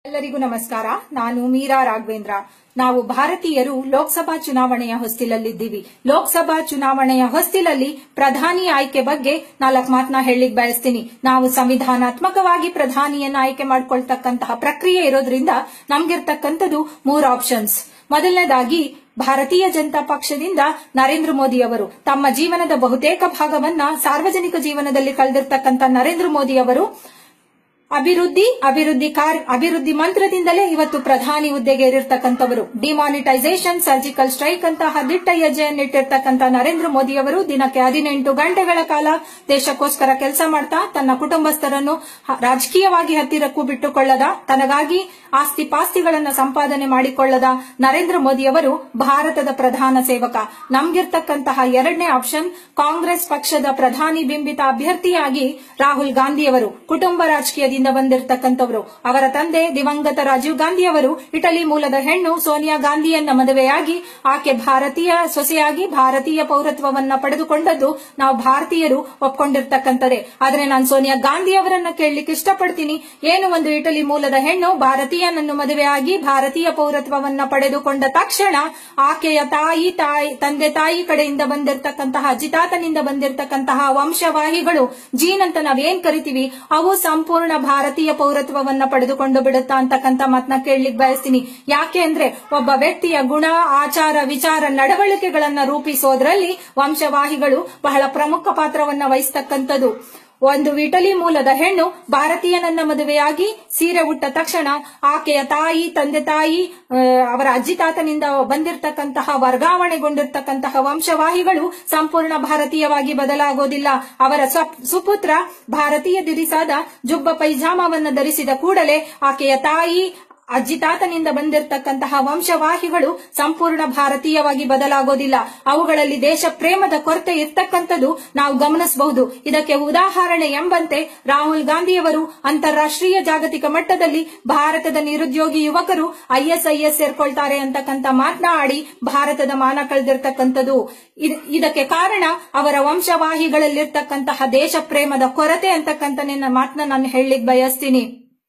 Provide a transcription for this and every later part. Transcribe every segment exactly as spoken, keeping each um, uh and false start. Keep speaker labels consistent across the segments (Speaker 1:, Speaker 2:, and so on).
Speaker 1: ಎಲ್ಲರಿಗೂ ನಮಸ್ಕಾರ. ನಾನು ಮೀರಾ ರಾಘವೇಂದ್ರ. ನಾವು ಭಾರತೀಯರು ಲೋಕಸಭಾ ಚುನಾವಣೆಯ ಹೊಸ್ತಿಲಲ್ಲಿದ್ದೀವಿ. ಲೋಕಸಭಾ ಚುನಾವಣೆಯ ಹೊಸ್ತಿಲಲ್ಲಿ ಪ್ರಧಾನಿ ಆಯ್ಕೆ ಬಗ್ಗೆ ನಾಲ್ಕು ಮಾತನ್ನ ಹೇಳಲಿಕ್ಕೆ ಬಯಸ್ತೀನಿ. ನಾವು ಸಂವಿಧಾನಾತ್ಮಕವಾಗಿ ಪ್ರಧಾನಿಯನ್ನ ಆಯ್ಕೆ ಮಾಡ್ಕೊಳ್ತಕ್ಕಂತಹ ಪ್ರಕ್ರಿಯೆ ಇರೋದ್ರಿಂದ ನಮ್ಗಿರ್ತಕ್ಕಂಥದ್ದು ಮೂರು ಆಪ್ಷನ್ಸ್. ಮೊದಲನೇದಾಗಿ ಭಾರತೀಯ ಜನತಾ ಪಕ್ಷದಿಂದ ನರೇಂದ್ರ ಮೋದಿ ಅವರು ತಮ್ಮ ಜೀವನದ ಬಹುತೇಕ ಭಾಗವನ್ನ ಸಾರ್ವಜನಿಕ ಜೀವನದಲ್ಲಿ ಕಳೆದಿರ್ತಕ್ಕಂಥ ನರೇಂದ್ರ ಮೋದಿ ಅವರು ಅಭಿವೃದ್ಧಿ ಅಭಿವೃದ್ಧಿ ಕಾರ್ಯ ಅಭಿವೃದ್ಧಿ ಮಂತ್ರದಿಂದಲೇ ಇವತ್ತು ಪ್ರಧಾನಿ ಹುದ್ದೆಗೆ ಏರಿರ್ತಕ್ಕಂಥವರು. ಡಿಮಾನಿಟೈಸೇಷನ್, ಸರ್ಜಿಕಲ್ ಸ್ಟ್ರೈಕ್ ಅಂತಹ ದಿಟ್ಟ ಹೆಜ್ಜೆಯನ್ನಿಟ್ಟಿರ್ತಕ್ಕಂಥ ನರೇಂದ್ರ ಮೋದಿ ಅವರು ದಿನಕ್ಕೆ ಹದಿನೆಂಟು ಗಂಟೆಗಳ ಕಾಲ ದೇಶಕ್ಕೋಸ್ಕರ ಕೆಲಸ ಮಾಡ್ತಾ ತನ್ನ ಕುಟುಂಬಸ್ಥರನ್ನು ರಾಜಕೀಯವಾಗಿ ಹತ್ತಿರಕ್ಕೂ ಬಿಟ್ಟುಕೊಳ್ಳದ, ತನಗಾಗಿ ಆಸ್ತಿ ಪಾಸ್ತಿಗಳನ್ನ ಸಂಪಾದನೆ ಮಾಡಿಕೊಳ್ಳದ ನರೇಂದ್ರ ಮೋದಿ ಅವರು ಭಾರತದ ಪ್ರಧಾನ ಸೇವಕ. ನಮ್ಗಿರ್ತಕ್ಕಂತಹ ಎರಡನೇ ಆಪ್ಷನ್ ಕಾಂಗ್ರೆಸ್ ಪಕ್ಷದ ಪ್ರಧಾನಿ ಬಿಂಬಿತ ಅಭ್ಯರ್ಥಿಯಾಗಿ ರಾಹುಲ್ ಗಾಂಧಿ ಅವರು. ಕುಟುಂಬ ರಾಜಕೀಯದಿಂದ ಬಂದಿರತಕ್ಕಂಥವರು. ಅವರ ತಂದೆ ದಿವಂಗತ ರಾಜೀವ್ ಗಾಂಧಿ ಅವರು ಇಟಲಿ ಮೂಲದ ಹೆಣ್ಣು ಸೋನಿಯಾ ಗಾಂಧಿಯನ್ನ ಮದುವೆಯಾಗಿ ಆಕೆ ಭಾರತೀಯ ಸೊಸೆಯಾಗಿ ಭಾರತೀಯ ಪೌರತ್ವವನ್ನ ಪಡೆದುಕೊಂಡದ್ದು ನಾವು ಭಾರತೀಯರು ಒಪ್ಕೊಂಡಿರ್ತಕ್ಕಂಥದ್ದೇ. ಆದ್ರೆ ನಾನು ಸೋನಿಯಾ ಗಾಂಧಿ ಅವರನ್ನ ಕೇಳಲಿಕ್ಕೆ ಇಷ್ಟಪಡ್ತೀನಿ, ಏನು ಒಂದು ಇಟಲಿ ಮೂಲದ ಹೆಣ್ಣು ಭಾರತೀಯನನ್ನು ಮದುವೆಯಾಗಿ ಭಾರತೀಯ ಪೌರತ್ವವನ್ನ ಪಡೆದುಕೊಂಡ ತಕ್ಷಣ ಆಕೆಯ ತಾಯಿ ತಾಯಿ ತಂದೆ ತಾಯಿ ಕಡೆಯಿಂದ ಬಂದಿರತಕ್ಕಂತಹ ಅಜಿತಾತನಿಂದ ಬಂದಿರತಕ್ಕಂತಹ ವಂಶವಾಹಿಗಳು, ಜೀನ್ ಅಂತ ನಾವೇನ್ ಕರಿತೀವಿ, ಅವು ಸಂಪೂರ್ಣ ಭಾರತೀಯ ಪೌರತ್ವವನ್ನ ಪಡೆದುಕೊಂಡು ಬಿಡುತ್ತಾ ಅಂತಕ್ಕಂಥ ಮಾತನ್ನ ಕೇಳಲಿಕ್ಕೆ ಬಯಸ್ತೀನಿ. ಯಾಕೆ ಅಂದ್ರೆ ಒಬ್ಬ ವ್ಯಕ್ತಿಯ ಗುಣ, ಆಚಾರ, ವಿಚಾರ, ನಡವಳಿಕೆಗಳನ್ನ ರೂಪಿಸೋದ್ರಲ್ಲಿ ವಂಶವಾಹಿಗಳು ಬಹಳ ಪ್ರಮುಖ ಪಾತ್ರವನ್ನ ವಹಿಸತಕ್ಕಂಥದ್ದು. ಒಂದು ಇಟಲಿ ಮೂಲದ ಹೆಣ್ಣು ಭಾರತೀಯನನ್ನ ಮದುವೆಯಾಗಿ ಸೀರೆ ಉಟ್ಟ ತಕ್ಷಣ ಆಕೆಯ ತಾಯಿ ತಂದೆ ತಾಯಿ ಅವರ ಅಜ್ಜಿ ತಾತನಿಂದ ಬಂದಿರತಕ್ಕಂತಹ ವರ್ಗಾವಣೆಗೊಂಡಿರ್ತಕ್ಕಂತಹ ವಂಶವಾಹಿಗಳು ಸಂಪೂರ್ಣ ಭಾರತೀಯವಾಗಿ ಬದಲಾಗೋದಿಲ್ಲ. ಅವರ ಸುಪುತ್ರ ಭಾರತೀಯ ದಿರಿಸಾದ ಜುಬ್ಬ ಪೈಜಾಮವನ್ನ ಧರಿಸಿದ ಕೂಡಲೇ ಆಕೆಯ ತಾಯಿ ಅಜ್ಜಿ ತಾತನಿಂದ ಬಂದಿರತಕ್ಕಂತಹ ವಂಶವಾಹಿಗಳು ಸಂಪೂರ್ಣ ಭಾರತೀಯವಾಗಿ ಬದಲಾಗೋದಿಲ್ಲ. ಅವುಗಳಲ್ಲಿ ದೇಶ ಪ್ರೇಮದ ಕೊರತೆ ಇರ್ತಕ್ಕಂಥದ್ದು ನಾವು ಗಮನಿಸಬಹುದು. ಇದಕ್ಕೆ ಉದಾಹರಣೆ ಎಂಬಂತೆ ರಾಹುಲ್ ಗಾಂಧಿಯವರು ಅಂತಾರಾಷ್ಟ್ರೀಯ ಜಾಗತಿಕ ಮಟ್ಟದಲ್ಲಿ ಭಾರತದ ನಿರುದ್ಯೋಗಿ ಯುವಕರು ಐಎಸ್ಐಎಸ್ ಸೇರ್ಕೊಳ್ತಾರೆ ಅಂತಕ್ಕಂಥ ಮಾತನಾಡಿ ಭಾರತದ ಮಾನ ಕಳೆದಿರ್ತಕ್ಕಂಥದ್ದು. ಇದಕ್ಕೆ ಕಾರಣ ಅವರ ವಂಶವಾಹಿಗಳಲ್ಲಿರ್ತಕ್ಕಂತಹ ದೇಶ ಪ್ರೇಮದ ಕೊರತೆ ಅಂತಕ್ಕಂಥ ಮಾತನ್ನ ನಾನು ಹೇಳಲಿಕ್ಕೆ ಬಯಸ್ತೀನಿ.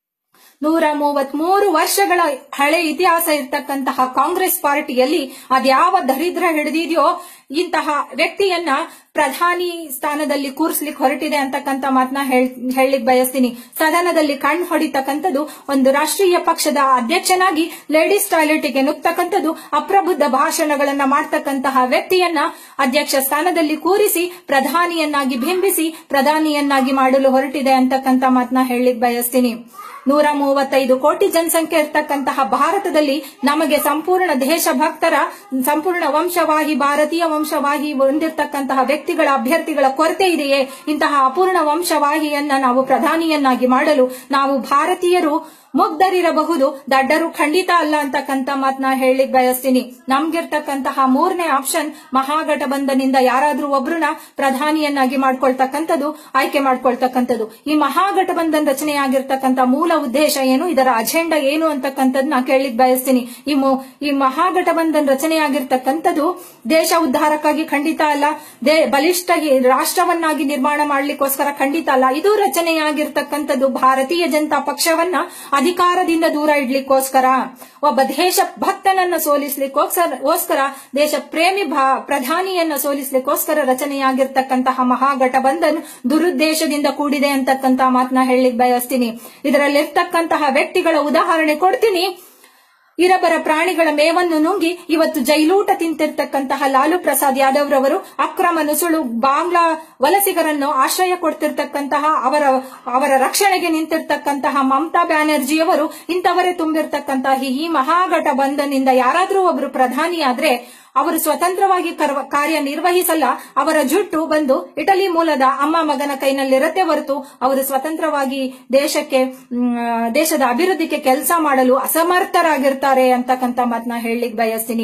Speaker 1: ನೂರ ಮೂವತ್ಮೂರು ವರ್ಷಗಳ ಹಳೆ ಇತಿಹಾಸ ಇರ್ತಕ್ಕಂತಹ ಕಾಂಗ್ರೆಸ್ ಪಾರ್ಟಿಯಲ್ಲಿ ಅದ್ಯಾವ ದರಿದ್ರ ಹಿಡಿದಿದೆಯೋ ಇಂತಹ ವ್ಯಕ್ತಿಯನ್ನ ಪ್ರಧಾನಿ ಸ್ಥಾನದಲ್ಲಿ ಕೂರಿಸ್ಲಿಕ್ಕೆ ಹೊರಟಿದೆ ಅಂತಕ್ಕಂಥ ಮಾತನ್ನ ಹೇಳಲಿಕ್ಕೆ ಬಯಸ್ತೀನಿ. ಸದನದಲ್ಲಿ ಕಣ್ಣು ಹೊಡಿತಕ್ಕಂಥದ್ದು, ಒಂದು ರಾಷ್ಟ್ರೀಯ ಪಕ್ಷದ ಅಧ್ಯಕ್ಷನಾಗಿ ಲೇಡೀಸ್ ಟಾಯ್ಲೆಟ್ಗೆ ನುಗ್ತಕ್ಕಂಥದ್ದು, ಅಪ್ರಬುದ್ಧ ಭಾಷಣಗಳನ್ನ ಮಾಡ್ತಕ್ಕಂತಹ ವ್ಯಕ್ತಿಯನ್ನ ಅಧ್ಯಕ್ಷ ಸ್ಥಾನದಲ್ಲಿ ಕೂರಿಸಿ ಪ್ರಧಾನಿಯನ್ನಾಗಿ ಬಿಂಬಿಸಿ ಪ್ರಧಾನಿಯನ್ನಾಗಿ ಮಾಡಲು ಹೊರಟಿದೆ ಅಂತಕ್ಕಂಥ ಮಾತನ್ನ ಹೇಳಲಿಕ್ಕೆ ಬಯಸ್ತೀನಿ. ನೂರ ಮೂವತ್ತೈದು ಕೋಟಿ ಜನಸಂಖ್ಯೆ ಇರ್ತಕ್ಕಂತಹ ಭಾರತದಲ್ಲಿ ನಮಗೆ ಸಂಪೂರ್ಣ ದೇಶಭಕ್ತರ, ಸಂಪೂರ್ಣ ವಂಶವಾಹಿ ಭಾರತೀಯ ವಂಶವಾಹಿ ಹೊಂದಿರತಕ್ಕಂತಹ ವ್ಯಕ್ತಿಗಳ ಅಭ್ಯರ್ಥಿಗಳ ಕೊರತೆ ಇದೆಯೇ? ಇಂತಹ ಅಪೂರ್ಣ ವಂಶವಾಹಿಯನ್ನ ನಾವು ಪ್ರಧಾನಿಯನ್ನಾಗಿ ಮಾಡಲು ನಾವು ಭಾರತೀಯರು ಮುಗ್ಧರಿರಬಹುದು, ದಡ್ಡರು ಖಂಡಿತ ಅಲ್ಲ ಅಂತಕ್ಕಂಥ ಮಾತನ್ನ ಹೇಳಲಿಕ್ಕೆ ಬಯಸ್ತೀನಿ. ನಮ್ಗಿರ್ತಕ್ಕಂತಹ ಮೂರನೇ ಆಪ್ಷನ್ ಮಹಾಗಠಬಂಧನಿಂದ ಯಾರಾದ್ರೂ ಒಬ್ರನ್ನ ಪ್ರಧಾನಿಯನ್ನಾಗಿ ಮಾಡ್ಕೊಳ್ತಕ್ಕಂಥದ್ದು, ಆಯ್ಕೆ ಮಾಡ್ಕೊಳ್ತಕ್ಕಂಥದ್ದು. ಈ ಮಹಾಗಠಬಂಧನ್ ರಚನೆಯಾಗಿರ್ತಕ್ಕಂಥ ಮೂಲ ಉದ್ದೇಶ ಏನು, ಇದರ ಅಜೆಂಡಾ ಏನು ಅಂತಕ್ಕಂಥದ್ದನ್ನ ಕೇಳಲಿಕ್ಕೆ ಬಯಸ್ತೀನಿ. ಈ ಈ ಮಹಾಗಠಬಂಧನ್ ರಚನೆಯಾಗಿರ್ತಕ್ಕಂಥದ್ದು ದೇಶ ಉದ್ಧಾರಕ್ಕಾಗಿ ಖಂಡಿತ ಅಲ್ಲ, ಬಲಿಷ್ಠ ರಾಷ್ಟ್ರವನ್ನಾಗಿ ನಿರ್ಮಾಣ ಮಾಡ್ಲಿಕ್ಕೋಸ್ಕರ ಖಂಡಿತ ಅಲ್ಲ. ಇದು ರಚನೆಯಾಗಿರ್ತಕ್ಕಂಥದ್ದು ಭಾರತೀಯ ಜನತಾ ಪಕ್ಷವನ್ನ ಅಧಿಕಾರದಿಂದ ದೂರ ಇಡ್ಲಿಕ್ಕೋಸ್ಕರ, ಒಬ್ಬ ದೇಶ ಭಕ್ತನನ್ನ ಸೋಲಿಸ್ಲಿಕ್ಕೋಸ್ಕರ, ದೇಶ ಪ್ರೇಮಿ ಪ್ರಧಾನಿಯನ್ನ ಸೋಲಿಸ್ಲಿಕ್ಕೋಸ್ಕರ ರಚನೆಯಾಗಿರ್ತಕ್ಕಂತಹ ಮಹಾಗಠಬಂಧನ್ ದುರುದ್ದೇಶದಿಂದ ಕೂಡಿದೆ ಅಂತಕ್ಕಂಥ ಮಾತನ್ನ ಹೇಳಲಿಕ್ಕೆ ಬಯಸ್ತೀನಿ. ಇದರಲ್ಲಿರ್ತಕ್ಕಂತಹ ವ್ಯಕ್ತಿಗಳ ಉದಾಹರಣೆ ಕೊಡ್ತೀನಿ. ಇರಬರ ಪ್ರಾಣಿಗಳ ಮೇವನ್ನು ನುಂಗಿ ಇವತ್ತು ಜೈಲೂಟ ತಿಂತಿರ್ತಕ್ಕಂತಹ ಲಾಲು ಪ್ರಸಾದ್ ಯಾದವ್ ರವರು, ಅಕ್ರಮ ನುಸುಳು ಬಾಂಗ್ಲಾ ವಲಸಿಗರನ್ನು ಆಶ್ರಯ ಕೊಡ್ತಿರ್ತಕ್ಕಂತಹ, ಅವರ ಅವರ ರಕ್ಷಣೆಗೆ ನಿಂತಿರ್ತಕ್ಕಂತಹ ಮಮತಾ ಬ್ಯಾನರ್ಜಿಯವರು, ಇಂಥವರೇ ತುಂಬಿರ್ತಕ್ಕಂತಹ ಈ ಮಹಾಗಠಬಂಧನ್ನಿಂದ ಯಾರಾದ್ರೂ ಒಬ್ರು ಪ್ರಧಾನಿಯಾದ್ರೆ ಅವರು ಸ್ವತಂತ್ರವಾಗಿ ಕಾರ್ಯನಿರ್ವಹಿಸಲ್ಲ. ಅವರ ಜುಟ್ಟು ಬಂದು ಇಟಲಿ ಮೂಲದ ಅಮ್ಮ ಮಗನ ಕೈನಲ್ಲಿರತ್ತೆ ಹೊರತು ಅವರು ಸ್ವತಂತ್ರವಾಗಿ ದೇಶಕ್ಕೆ ದೇಶದ ಅಭಿವೃದ್ಧಿಗೆ ಕೆಲಸ ಮಾಡಲು ಅಸಮರ್ಥರಾಗಿರ್ತಾರೆ ಅಂತಕ್ಕಂಥ ಮಾತನ್ನ ಹೇಳಲಿಕ್ಕೆ ಬಯಸ್ತೀನಿ.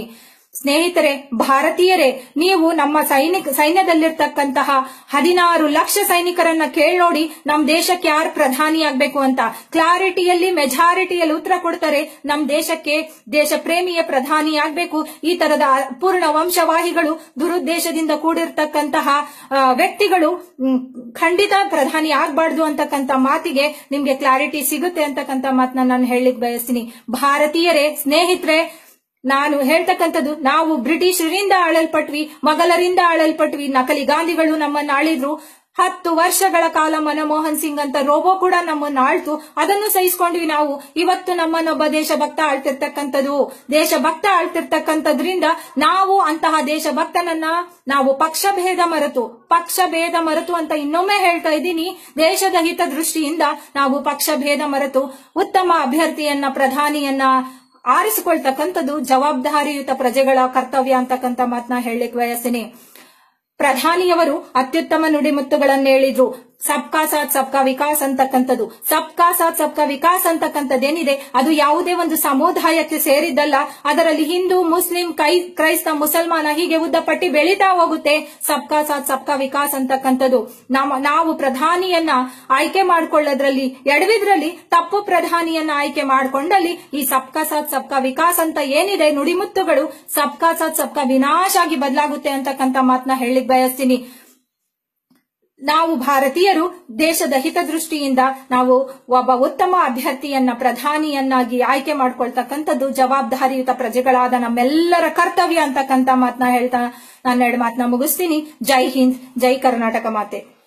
Speaker 1: ಸ್ನೇಹಿತರೆ, ಭಾರತೀಯರೇ, ನೀವು ನಮ್ಮ ಸೈನಿಕ ಸೈನ್ಯದಲ್ಲಿರ್ತಕ್ಕಂತಹ ಹದಿನಾರು ಲಕ್ಷ ಸೈನಿಕರನ್ನ ಕೇಳಿ ನೋಡಿ ನಮ್ ದೇಶಕ್ಕೆ ಯಾರು ಪ್ರಧಾನಿ ಆಗ್ಬೇಕು ಅಂತ. ಕ್ಲಾರಿಟಿಯಲ್ಲಿ ಮೆಜಾರಿಟಿಯಲ್ಲಿ ಉತ್ತರ ಕೊಡ್ತಾರೆ, ನಮ್ ದೇಶಕ್ಕೆ ದೇಶ ಪ್ರೇಮಿಯ ಪ್ರಧಾನಿ ಆಗ್ಬೇಕು. ಈ ತರದ ಪೂರ್ಣ ವಂಶವಾಹಿಗಳು ದುರುದ್ದೇಶದಿಂದ ಕೂಡಿರ್ತಕ್ಕಂತಹ ವ್ಯಕ್ತಿಗಳು ಖಂಡಿತ ಪ್ರಧಾನಿ ಆಗ್ಬಾರ್ದು ಅಂತಕ್ಕಂಥ ಮಾತಿಗೆ ನಿಮ್ಗೆ ಕ್ಲಾರಿಟಿ ಸಿಗುತ್ತೆ ಅಂತಕ್ಕಂಥ ಮಾತನ್ನ ನಾನು ಹೇಳಲಿಕ್ಕೆ ಬಯಸ್ತೀನಿ. ಭಾರತೀಯರೇ, ಸ್ನೇಹಿತರೆ, ನಾನು ಹೇಳ್ತಕ್ಕಂಥದ್ದು, ನಾವು ಬ್ರಿಟಿಷರಿಂದ ಆಳಲ್ಪಟ್ವಿ, ಮೊಘಲರಿಂದ ಆಳಲ್ಪಟ್ವಿ, ನಕಲಿ ಗಾಂಧಿಗಳು ನಮ್ಮನ್ನ ಆಳಿದ್ರು. ಹತ್ತು ವರ್ಷಗಳ ಕಾಲ ಮನಮೋಹನ್ ಸಿಂಗ್ ಅಂತ ರೋಬೋ ಕೂಡ ನಮ್ಮನ್ನ ಆಳ್ತು, ಅದನ್ನು ಸಹಿಸ್ಕೊಂಡ್ವಿ ನಾವು. ಇವತ್ತು ನಮ್ಮನ್ನೊಬ್ಬ ದೇಶಭಕ್ತ ಆಳ್ತಿರ್ತಕ್ಕಂಥದ್ದು, ದೇಶಭಕ್ತ ಆಳ್ತಿರ್ತಕ್ಕಂಥದ್ರಿಂದ ನಾವು ಅಂತಹ ದೇಶಭಕ್ತನನ್ನ ನಾವು ಪಕ್ಷ ಭೇದ ಮರೆತು ಪಕ್ಷ ಭೇದ ಮರೆತು ಅಂತ ಇನ್ನೊಮ್ಮೆ ಹೇಳ್ತಾ ಇದ್ದೀನಿ, ದೇಶದ ಹಿತದೃಷ್ಟಿಯಿಂದ ನಾವು ಪಕ್ಷ ಭೇದ ಮರೆತು ಉತ್ತಮ ಅಭ್ಯರ್ಥಿಯನ್ನ ಪ್ರಧಾನಿಯನ್ನ ಆರಿಸಿಕೊಳ್ತಕ್ಕಂಥದ್ದು ಜವಾಬ್ದಾರಿಯುತ ಪ್ರಜೆಗಳ ಕರ್ತವ್ಯ ಅಂತಕ್ಕಂಥ ಮಾತನ್ನ ಹೇಳಲಿಕ್ಕೆ ಬಯಸ್ತೀನಿ. ಪ್ರಧಾನಿಯವರು ಅತ್ಯುತ್ತಮ ನುಡಿಮುತ್ತುಗಳನ್ನು ಹೇಳಿದ್ರು. ಸಬ್ಕಾ ಸಾಥ್ ಸಬ್ಕಾ ವಿಕಾಸ್ ಅಂತಕ್ಕಂಥದ್ದು, ಸಬ್ಕಾ ಸಾಥ್ ಸಬ್ಕಾ ವಿಕಾಸ್ ಅಂತಕ್ಕಂಥದ್ದೇನಿದೆ ಅದು ಯಾವುದೇ ಒಂದು ಸಮುದಾಯಕ್ಕೆ ಸೇರಿದ್ದಲ್ಲ. ಅದರಲ್ಲಿ ಹಿಂದೂ, ಮುಸ್ಲಿಂ, ಕೈ ಕ್ರೈಸ್ತ, ಮುಸಲ್ಮಾನ ಹೀಗೆ ಉದ್ದ ಪಟ್ಟಿ ಬೆಳೀತಾ ಹೋಗುತ್ತೆ. ಸಬ್ಕಾ ಸಾಥ್ ಸಬ್ಕಾ ವಿಕಾಸ್ ಅಂತಕ್ಕಂಥದ್ದು ನಮ್ಮ ನಾವು ಪ್ರಧಾನಿಯನ್ನ ಆಯ್ಕೆ ಮಾಡ್ಕೊಳ್ಳೋದ್ರಲ್ಲಿ ಎಡವಿದ್ರಲ್ಲಿ ತಪ್ಪು ಪ್ರಧಾನಿಯನ್ನ ಆಯ್ಕೆ ಮಾಡ್ಕೊಂಡಲ್ಲಿ ಈ ಸಬ್ಕಾ ಸಾಥ್ ಸಬ್ಕಾ ವಿಕಾಸ್ ಅಂತ ಏನಿದೆ ನುಡಿಮುತ್ತುಗಳು ಸಬ್ಕಾ ಸಾಥ್ ಸಬ್ಕಾ ವಿನಾಶ ಆಗಿ ಬದಲಾಗುತ್ತೆ ಅಂತಕ್ಕಂಥ ಮಾತನ್ನ ಹೇಳಲಿಕ್ಕೆ ಬಯಸ್ತೀನಿ. ನಾವು ಭಾರತೀಯರು ದೇಶದ ಹಿತದೃಷ್ಟಿಯಿಂದ ನಾವು ಒಬ್ಬ ಉತ್ತಮ ಅಭ್ಯರ್ಥಿಯನ್ನ ಪ್ರಧಾನಿಯನ್ನಾಗಿ ಆಯ್ಕೆ ಮಾಡ್ಕೊಳ್ತಕ್ಕಂಥದ್ದು ಜವಾಬ್ದಾರಿಯುತ ಪ್ರಜೆಗಳಾದ ನಮ್ಮೆಲ್ಲರ ಕರ್ತವ್ಯ ಅಂತಕ್ಕಂಥ ಮಾತನ್ನ ಹೇಳ್ತಾ ನಾನು ಎರಡು ಮಾತನ್ನ ಮುಗಿಸ್ತೀನಿ. ಜೈ ಹಿಂದ್, ಜೈ ಕರ್ನಾಟಕ ಮಾತೆ.